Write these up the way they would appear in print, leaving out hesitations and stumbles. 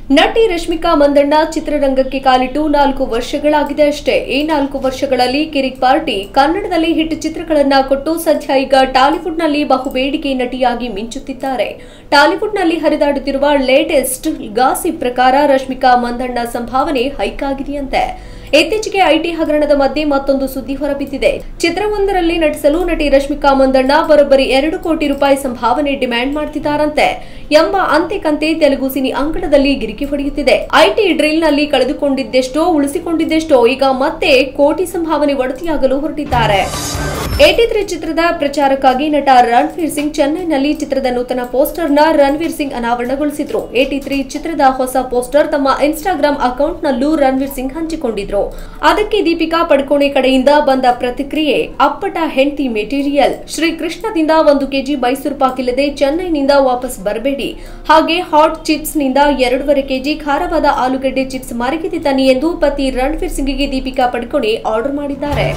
ನಟಿ ರಶ್ಮಿಕಾ ಮಂದಣ್ಣ ಚಿತ್ರರಂಗಕ್ಕೆ ಕಾಲಿಟ್ಟು 4 ವರ್ಷಗಳಾಗಿದೆ ಅಷ್ಟೇ. ಈ 4 ವರ್ಷಗಳಲ್ಲಿ ಕಿರಿಕ್ ಪಾರ್ಟಿ ಕನ್ನಡದಲ್ಲಿ ಹಿಟ್ ಚಿತ್ರಗಳನ್ನ ಕೊಟ್ಟು ಸದ್ಯ ಈಗ ಟಾಲಿವುಡ್ನಲ್ಲಿ ಬಹುಬೇಡಿಕೆ ನಟಿಯಾಗಿ ಮಿಂಚುತ್ತಿದ್ದಾರೆ. ಟಾಲಿವುಡ್ನಲ್ಲಿ ಹರಿದಾಡುತ್ತಿರುವ ಲೇಟೆಸ್ಟ್ ಗಾಸಿಪ್ ಪ್ರಕಾರ ರಶ್ಮಿಕಾ ಮಂದಣ್ಣ ಸಂಭಾವನೆ ಹೈಕ್ ಆಗಿದೆಯಂತೆ. ಇತ್ತೀಚೆಗೆ ಐಟಿ ಹಗರಣದ ಮಧ್ಯೆ ಮತ್ತೊಂದು ಸುದ್ದಿ ಹೊರಬಿದ್ದಿದೆ. ಚಿತ್ರವೊಂದರಲ್ಲಿ ನಟಿಸಲು ನಟಿ ರಶ್ಮಿಕಾ ಮಂದಣ್ಣ ಬರೋಬ್ಬರಿ 2 ಕೋಟಿ ರೂಪಾಯಿ ಸಂಭಾವನೆ ಡಿಮ್ಯಾಂಡ್ ಮಾಡ್ತಿದ್ದಾರಂತೆ ಎಂಬ ಅಂತೆ ತೆಲುಗು ಸಿನಿ ಅಂಕಣದಲ್ಲಿ ಗಿರಿಕಿ ಹೊಡೆಯುತ್ತಿದೆ. ಐಟಿ ಡ್ರಿಲ್ನಲ್ಲಿ ಕಳೆದುಕೊಂಡಿದ್ದೆಷ್ಟೋ ಉಳಿಸಿಕೊಂಡಿದ್ದೆಷ್ಟೋ ಈಗ ಮತ್ತೆ ಕೋಟಿ ಸಂಭಾವನೆ ಒಡತಿಯಾಗಲು ಹೊರಟಿದ್ದಾರೆ. 83 ಚಿತ್ರದ ಪ್ರಚಾರಕ್ಕಾಗಿ ನಟ ರಣವೀರ್ ಸಿಂಗ್ ಚೆನ್ನೈನಲ್ಲಿ ಚಿತ್ರದ ನೂತನ ಪೋಸ್ಟರ್ನ ರಣವೀರ್ ಸಿಂಗ್ ಅನಾವರಣಗೊಳಿಸಿದ್ರು. 83 ಚಿತ್ರದ ಹೊಸ ಪೋಸ್ಟರ್ ತಮ್ಮ ಇನ್ಸ್ಟಾಗ್ರಾಂ ಅಕೌಂಟ್ನಲ್ಲೂ ರಣವೀರ್ ಸಿಂಗ್ ಹಂಚಿಕೊಂಡಿದ್ರು. ಅದಕ್ಕೆ ದೀಪಿಕಾ ಪಡುಕೋಣೆ ಕಡೆಯಿಂದ ಬಂದ ಪ್ರತಿಕ್ರಿಯೆ, ಅಪ್ಪಟ ಹೆಂಡತಿ ಮೆಟೀರಿಯಲ್, ಶ್ರೀಕೃಷ್ಣದಿಂದ 1 ಕೆಜಿ ಮೈಸೂರು ಪಾಕ್ ಇಲ್ಲದೆ ಚೆನ್ನೈನಿಂದ ವಾಪಸ್ ಬರಬೇಡಿ, ಹಾಗೆ ಹಾಟ್ ಚಿಪ್ಸ್ ನಿಂದ 2.5 ಕೆಜಿ ಖಾರವಾದ ಆಲೂಗಡ್ಡೆ ಚಿಪ್ಸ್ ಮಾರ್ಕೆಟ್ ತನ್ನಿ ಎಂದು ಪತಿ ರಣವೀರ್ ಸಿಂಗ್ಗೆ ದೀಪಿಕಾ ಪಡುಕೋಣೆ ಆರ್ಡರ್ ಮಾಡಿದ್ದಾರೆ.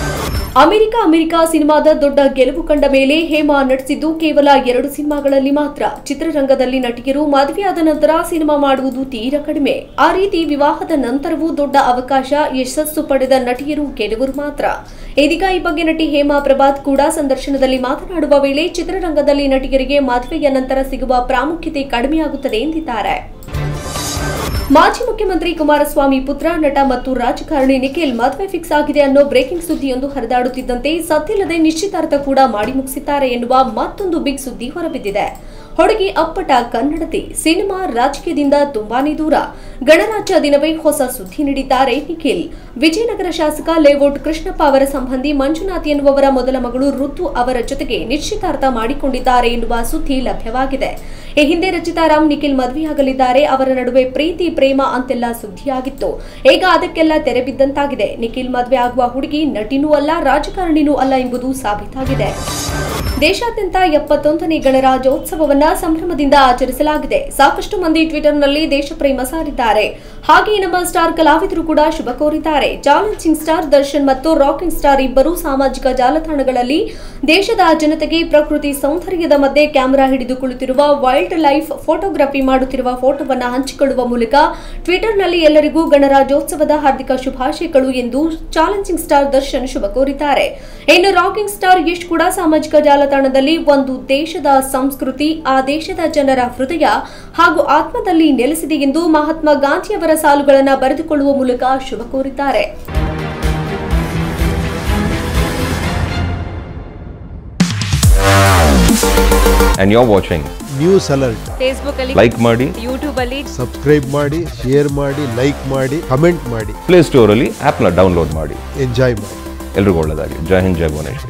ಅಮೆರಿಕ ಸಿನಿಮಾದ ದೊಡ್ಡ ಗೆಲುವು ಕಂಡ ಮೇಲೆ ಹೇಮಾ ನಟಿಸಿದ್ದು ಕೇವಲ 2 ಸಿನಿಮಾಗಳಲ್ಲಿ ಮಾತ್ರ. ಚಿತ್ರರಂಗದಲ್ಲಿ ನಟಿಯರು ಮದುವೆಯಾದ ನಂತರ ಸಿನಿಮಾ ಮಾಡುವುದು ತೀರಾ ಕಡಿಮೆ. ಆ ರೀತಿ ವಿವಾಹದ ನಂತರವೂ ದೊಡ್ಡ ಅವಕಾಶ, ಯಶಸ್ಸು ಪಡೆದ ನಟಿಯರು ಕೆಲವರು ಮಾತ್ರ. ಇದೀಗ ಈ ಬಗ್ಗೆ ನಟಿ ಹೇಮಾ ಪ್ರಭಾತ್ ಕೂಡ ಸಂದರ್ಶನದಲ್ಲಿ ಮಾತನಾಡುವ ವೇಳೆ ಚಿತ್ರರಂಗದಲ್ಲಿ ನಟಿಯರಿಗೆ ಮದುವೆಯ ನಂತರ ಸಿಗುವ ಪ್ರಾಮುಖ್ಯತೆ ಕಡಿಮೆಯಾಗುತ್ತದೆ ಎಂದಿದ್ದಾರೆ. ಮಾಜಿ ಮುಖ್ಯಮಂತ್ರಿ ಕುಮಾರಸ್ವಾಮಿ ಪುತ್ರ, ನಟ ಮತ್ತು ರಾಜಕಾರಣಿ ನಿಖಿಲ್ ಮದುವೆ ಫಿಕ್ಸ್ ಆಗಿದೆ ಅನ್ನೋ ಬ್ರೇಕಿಂಗ್ ಸುದ್ದಿಯೊಂದು ಹರಿದಾಡುತ್ತಿದ್ದಂತೆ ಸದ್ದಿಲ್ಲದೆ ನಿಶ್ಚಿತಾರ್ಥ ಕೂಡ ಮಾಡಿ ಮುಗಿಸಿದ್ದಾರೆ ಎನ್ನುವ ಮತ್ತೊಂದು ಬಿಗ್ ಸುದ್ದಿ ಹೊರಬಿದ್ದಿದೆ. ಹುಡುಗಿ ಅಪ್ಪಟ ಕನ್ನಡತಿ, ಸಿನಿಮಾ ರಾಜಕೀಯದಿಂದ ತುಂಬಾನೇ ದೂರ. ಗಣರಾಜ್ಯ ದಿನವೇ ಹೊಸ ಸುದ್ದಿ ನೀಡಿದ್ದಾರೆ ನಿಖಿಲ್. ವಿಜಯನಗರ ಶಾಸಕ ಲೇಔಟ್ ಕೃಷ್ಣಪ್ಪ ಅವರ ಸಂಬಂಧಿ ಮಂಜುನಾಥ್ ಎನ್ನುವವರ ಮೊದಲ ಮಗಳು ಋತು ಅವರ ಜೊತೆಗೆ ನಿಶ್ಚಿತಾರ್ಥ ಮಾಡಿಕೊಂಡಿದ್ದಾರೆ ಎನ್ನುವ ಸುದ್ದಿ ಲಭ್ಯವಾಗಿದೆ. ಈ ಹಿಂದೆ ರಚಿತಾರಾಮ್ ನಿಖಿಲ್ ಮದುವೆಯಾಗಲಿದ್ದಾರೆ, ಅವರ ನಡುವೆ ಪ್ರೀತಿ ಪ್ರೇಮ ಅಂತೆಲ್ಲ ಸುದ್ದಿಯಾಗಿತ್ತು. ಈಗ ಅದಕ್ಕೆಲ್ಲ ತೆರೆ ಬಿದ್ದಂತಾಗಿದೆ. ನಿಖಿಲ್ ಮದುವೆ ಆಗುವ ಹುಡುಗಿ ನಟಿನೂ ಅಲ್ಲ, ರಾಜಕಾರಣಿನೂ ಅಲ್ಲ ಎಂಬುದು ಸಾಬೀತಾಗಿದೆ. ದೇಶಾದ್ಯಂತ 71ನೇ ಗಣರಾಜ್ಯೋತ್ಸವವನ್ನ ಸಂಭ್ರಮದಿಂದ ಆಚರಿಸಲಾಗಿದೆ. ಸಾಕಷ್ಟು ಮಂದಿ ಟ್ವಿಟರ್ನಲ್ಲಿ ದೇಶಪ್ರೇಮ ಸಾರಿದ್ದಾರೆ. ಹಾಗೆ ನಮ್ಮ ಸ್ಟಾರ್ ಕಲಾವಿದರು ಕೂಡ ಶುಭ ಕೋರಿದ್ದಾರೆ. ಚಾಲೆಂಜಿಂಗ್ ಸ್ಟಾರ್ ದರ್ಶನ್ ಮತ್ತು ರಾಕಿಂಗ್ ಸ್ಟಾರ್ ಇಬ್ಬರು ಸಾಮಾಜಿಕ ಜಾಲತಾಣಗಳಲ್ಲಿ ದೇಶದ ಜನತೆಗೆ ಪ್ರಕೃತಿ ಸೌಂದರ್ಯದ ಮಧ್ಯೆ ಕ್ಯಾಮೆರಾ ಹಿಡಿದು ಕುಳಿತಿರುವ ವೈಲ್ಡ್ ಲೈಫ್ ಫೋಟೋಗ್ರಫಿ ಮಾಡುತ್ತಿರುವ ಫೋಟೋವನ್ನು ಹಂಚಿಕೊಳ್ಳುವ ಮೂಲಕ ಟ್ವಿಟರ್ನಲ್ಲಿ ಎಲ್ಲರಿಗೂ ಗಣರಾಜ್ಯೋತ್ಸವದ ಹಾರ್ದಿಕ ಶುಭಾಶಯಗಳು ಎಂದು ಚಾಲೆಂಜಿಂಗ್ ಸ್ಟಾರ್ ದರ್ಶನ್ ಶುಭ ಕೋರಿದ್ದಾರೆ. ಇನ್ನು ರಾಕಿಂಗ್ ಸ್ಟಾರ್ ಯಶ್ ಕೂಡ ಸಾಮಾಜಿಕ ಜಾಲತಾಣದಲ್ಲಿ ಒಂದು ದೇಶದ ಸಂಸ್ಕೃತಿ ಆ ದೇಶದ ಜನರ ಹೃದಯ ಹಾಗೂ ಆತ್ಮದಲ್ಲಿ ನೆಲೆಸಿದೆ ಎಂದು ಮಹಾತ್ಮ ಗಾಂಧಿಯವರ ಸಾಲುಗಳನ್ನು ಬರೆದುಕೊಳ್ಳುವ ಮೂಲಕ ಶುಭ ಕೋರಿದ್ದಾರೆ. And you're watching News Alert. Facebook ಅಲ್ಲಿ, like ಮಾಡಿ, YouTube ಅಲ್ಲಿ subscribe ಮಾಡಿ, share ಮಾಡಿ, like ಮಾಡಿ, comment ಮಾಡಿ. Play Store ಅಲ್ಲಿ ಆಪ್ ನ ಡೌನ್ಲೋಡ್ ಮಾಡಿ. Enjoy ಮಾಡಿ. ಎಲ್ರಿಗೂ ಒಳ್ಳೆಯದಾಗಲಿ. ಜೈ ಹಿಂದ್, ಜೈ ಭುವನೇಶ್ವರಿ.